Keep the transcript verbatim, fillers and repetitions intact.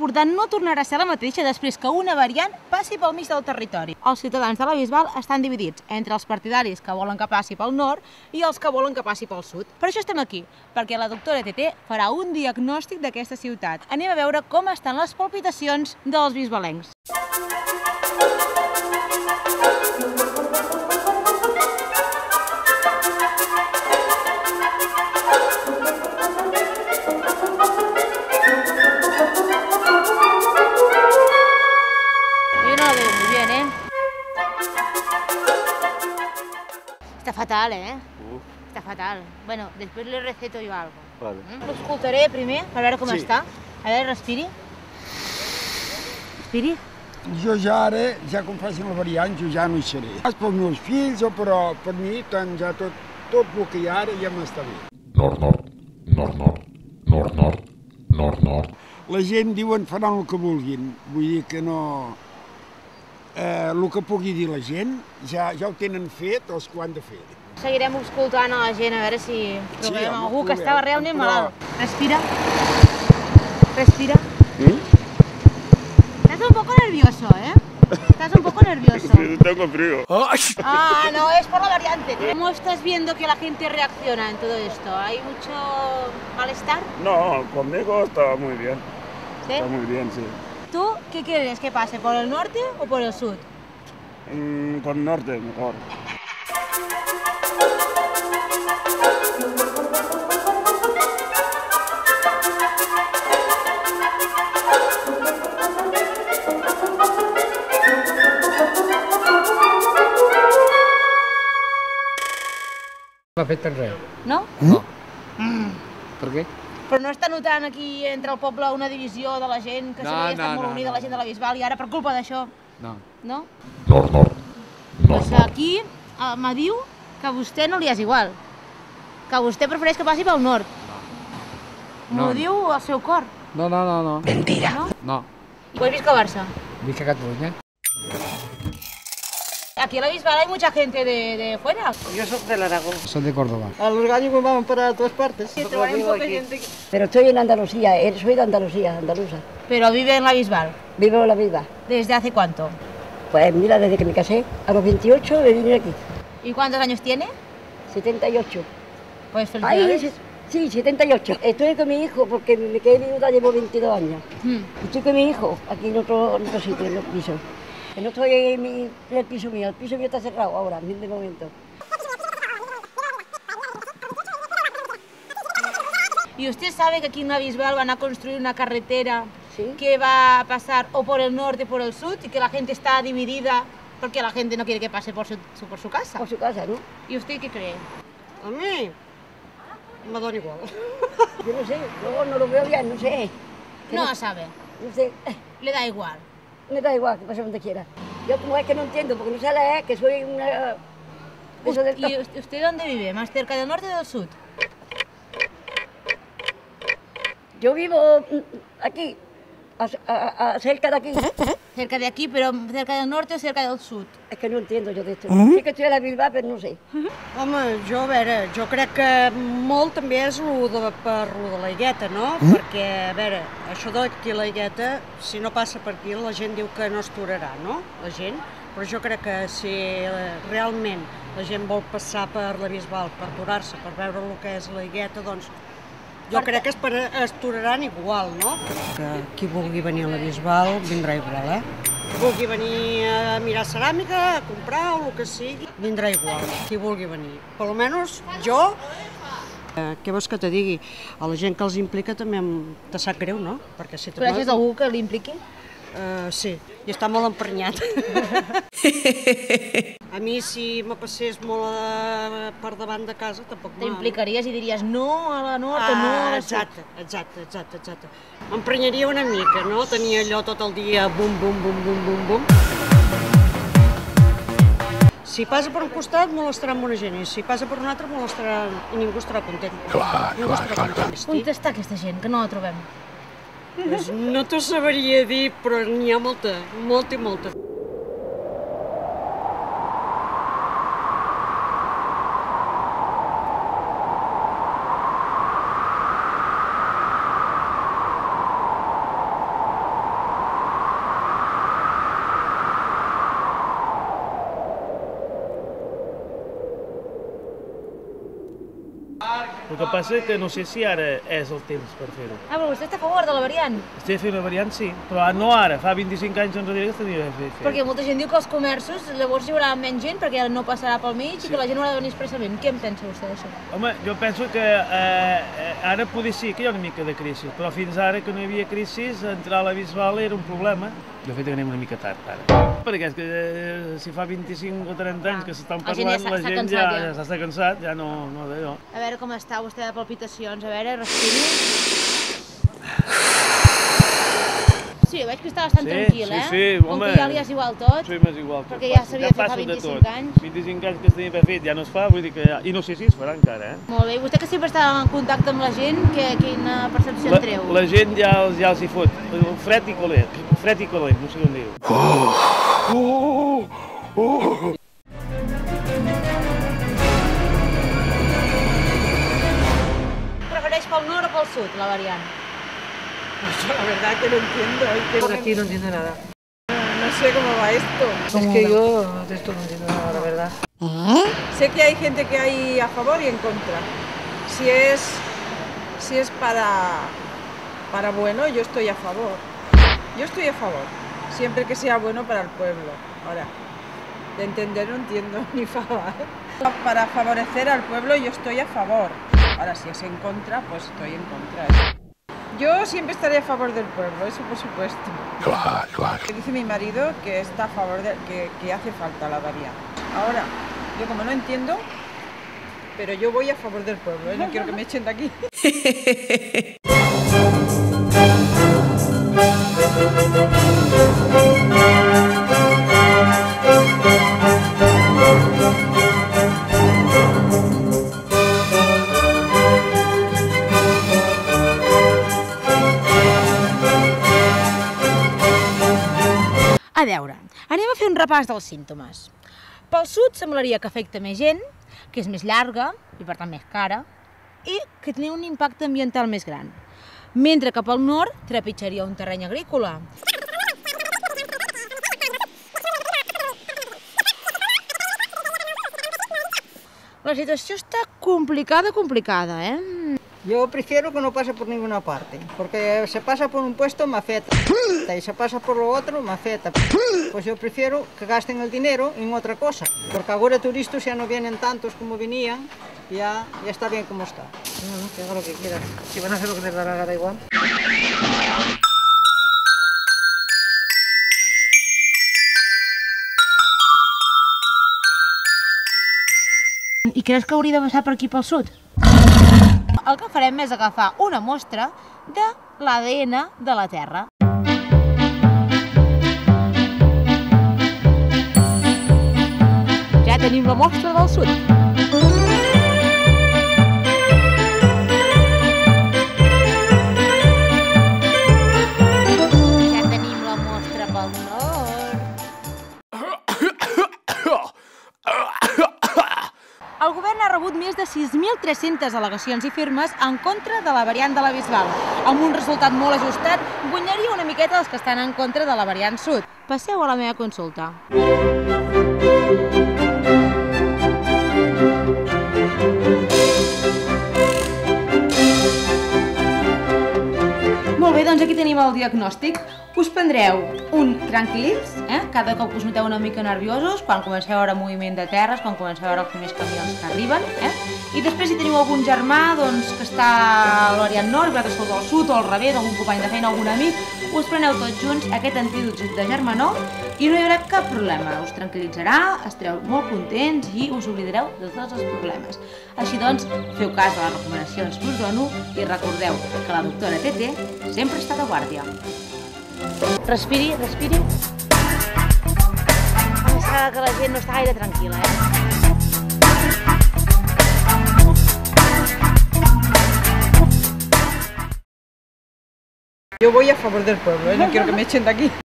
important no tornarà a ser la mateixa després que una variant passi pel mig del territori. Els ciutadans de la Bisbal estan dividits entre els partidaris que volen que passi pel nord i els que volen que passi pel sud. Per això estem aquí, perquè la doctora Tété farà un diagnòstic d'aquesta ciutat. Anem a veure com estan les palpitacions dels bisbalencs. Está fatal, ¿eh? Uf. Está fatal. Bueno, després le receto yo algo. Vale. Mm? L'escoltaré primer, per veure com sí. està. A veure, respiri. Respiri. Jo ja ara, ja com facin la variant, jo ja no hi seré. Pels meus fills o però per mi, tant ja tot, tot el que hi ha ara ja m'està bé. Nord, nord, nord, nord, nord, nord, nord, nord. La gent diuen faran el que vulguin, vull dir que no... Eh, el que pugui dir la gent ja, ja ho tenen fet els que ho han de fer. Seguirem escoltant a la gent a veure si trobem sí, algú que estava realment però... malalt. Respira. Respira. ¿Sí? Estás un poco nervioso, ¿eh? Estás un poco nervioso. Sí, tengo frío. Ah, no, es por la variante. ¿Cómo estás viendo que la gente reacciona en todo esto? ¿Hay mucho malestar? No, conmigo está muy bien. ¿Sí? Está muy bien, sí. ¿Tú qué quieres que pase, por el norte o por el sur? Mm, por el norte, mejor. No afecta en res. No? No. Mm. Per què? Però no està notant aquí entre el poble una divisió de la gent, que no, s'havia estat no, molt no, unida no. la gent de la Bisbal i ara per culpa d'això? No. No? Nord, nord, nord, Doncs nord. aquí eh, me diu que a vostè no li és igual, que vostè prefereix que passi pel nord. M'ho No. diu el seu cor. No, no, no, no. Mentira. No? No. Pues visca Barça. Visca Catalunya. Aquí en la Bisbal hay mucha gente de, de fuera. Yo soy del Aragón. Soy de Córdoba. A los gallos me van para todas partes. Sí, trobarem poca gente aquí. Pero estoy en Andalucía, eh, soy de Andalucía, andaluza. Pero vive en la Bisbal. Vivo la vida. ¿Desde hace cuánto? Pues mira, desde que me casé, a los veintiocho me vine aquí. ¿Y cuántos años tiene? setenta y ocho. Pues felicidades. Ay, sí, setenta y ocho. Estoy con mi hijo porque me quedé viuda, llevo veintidós años. Hmm. Estoy con mi hijo aquí en otro, en otro sitio, en el piso. Que no estoy en, mi, en el piso mío, el piso mío está cerrado ahora, de momento. ¿Y usted sabe que aquí en la Bisbal van a construir una carretera ¿Sí? que va a pasar o por el norte o por el sur y que la gente está dividida porque la gente no quiere que pase por su, su- por su casa? Por su casa, ¿no? ¿Y usted qué cree? A mí me da igual. Yo no sé, luego no lo veo bien, no sé. Que No sabe, No sé, le da igual. me da igual, que pase donde quiera. Yo como es que no entiendo, porque no sé leer, que soy una... Eso del- ¿Y us- usted dónde vive? ¿Más cerca del norte o del sur? Yo vivo mm, aquí, a, a- a- cerca de aquí. Cerca de aquí, pero cerca del norte o cerca del sur? Es que no entiendo yo de esto. Sí que estoy a la Bilbao, però no sé. Home, jo, a veure, jo crec que molt també és el de, per lo de la Higueta, no? Mm. Perquè, a veure, això d'aquí la Higueta, si no passa per aquí, la gent diu que no es torarà, no? La gent. Però jo crec que si eh, realment la gent vol passar per la Bisbal, per aturar-se, per veure el que és la Higueta, doncs jo crec que es, per, es turaran igual, no? Que qui vulgui venir a la Bisbal vindrà igual, eh? Qui vulgui venir a mirar ceràmica, a comprar o el que sigui, vindrà igual, qui vulgui venir. Per almenys jo, eh, què vols que te digui? A la gent que els implica també em te sap greu, no? Perquè si te Coneixes algú que l'impliqui? Uh, sí, i està molt emprenyat. A mi, si me passés molt a, per davant de casa, tampoc m'ha... T'implicaries i diries no a la nord o no a Ah, la sud? exacte, exacte, exacte, exacte. M'emprenyaria una mica, no? Tenia allò tot el dia bum, bum, bum, bum, bum, bum. Si passa per un costat, molestarà amb una gent, i si passa per un altre, molestarà i ningú estarà content. Clar, ningú clar, estarà clar, clar. content. On està aquesta gent, que no la trobem? Pues no t'ho sabria dir, però n'hi ha molta, molta i molta. El que passa és que no sé si ara és el temps per fer-ho. Ah, però vostè està a favor de la variant? Estic fent una variant, sí, però no ara, fa vint-i-cinc anys enrere que estaria fer. Perquè molta gent diu que els comerços llavors hi haurà menys gent perquè no passarà pel mig Sí. i que la gent haurà de venir expressament. Què en pensa vostè d'això? Home, jo penso que eh, ara poder sí que hi ha una mica de crisi, però fins ara que no hi havia crisi, entrar a la Bisbal era un problema. De fet, anem una mica tard, ara. Perquè és que eh, si fa vint-i-cinc o trenta anys que s'estan La gent ja parlant, s'ha- la s'ha gent cansat, ja, ja. ja s'està cansat, ja no, no d'allò. A veure com està vostè de palpitacions. A veure, respiri. Sí, veig que està bastant Sí, tranquil, sí, eh? sí, Com home. que ja li és igual tot. Sí, m'és igual. tot Perquè ja passa. s'havia fet fa passa de vint-i-cinc tot. anys. vint-i-cinc anys que es tenia per fet, ja no es fa, vull dir que ja... I no sé si es farà encara, eh? Molt bé. I vostè que sempre està en contacte amb la gent, que, quina percepció en treu? La, la gent ja, els- ja els hi fot. Fred i calent, fred i calent, no sé com dir-ho. Prefereix pel nord o pel sud, la variant? La verdad que no entiendo. Es que Por aquí no entiendo nada. no sé cómo va esto. Es que yo de esto no entiendo nada, la verdad. Sé que hay gente que hay a favor y en contra. Si es, si es para, para bueno, yo estoy a favor. Yo estoy a favor, siempre que sea bueno para el pueblo. Ahora, de entender no entiendo ni fava. ¿eh? Para favorecer al pueblo yo estoy a favor. Ahora, si es en contra, pues estoy en contra. ¿eh? Yo siempre estaré a favor del pueblo, eso por supuesto. Claro, claro. Dice mi marido que está a favor de que, que hace falta la variante. Ahora, yo como no entiendo, pero yo voy a favor del pueblo, ¿eh? No quiero que me echen de aquí. A veure, anem a fer un repàs dels símptomes. Pel sud semblaria que afecta més gent, que és més llarga i per tant més cara, i que té un impacte ambiental més gran. Mentre que pel nord trepitjaria un terreny agrícola. La situació està complicada, complicada, eh? Yo prefiero que no pase por ninguna parte, porque se pasa por un puesto me afecta, y se pasa por lo otro me afecta. Pues yo prefiero que gasten el dinero en otra cosa, porque ahora turistas ya no vienen tantos como venían, ya, ya está bien como está. No, no, que haga lo que quieran. Si van a hacer lo que les da la gana igual. I creus que hauria de passar per aquí pel sud? El que farem és agafar una mostra de l'A D N de la Terra. Ja tenim la mostra del sud. Ja tenim la mostra pel nord. El govern ha rebut més de sis mil tres-centes al·legacions i firmes en contra de la variant de la Bisbal. Amb un resultat molt ajustat, guanyaria una miqueta els que estan en contra de la variant sud. Passeu a la meva consulta. Molt bé, doncs aquí tenim el diagnòstic. Us prendreu un tranquil·lits, eh? Cada cop us noteu una mica nerviosos, quan comenceu a veure moviment de terres, quan comenceu a veure els primers camions que arriben, eh? I després si teniu algun germà doncs, que està a la variant nord, vosaltres sou del sud o al revés, algun company de feina, algun amic, us preneu tots junts aquest antídot de germanor i no hi haurà cap problema. Us tranquil·litzarà, estareu molt contents i us oblidareu de tots els problemes. Així doncs, feu cas de les recomanacions que us dono i recordeu que la doctora Tete sempre està de guàrdia. Respiri, respiri. Em sembla que la gent no està gaire tranquil·la, eh? Yo voy a favor del pueblo, ¿eh? No quiero que me echen de aquí.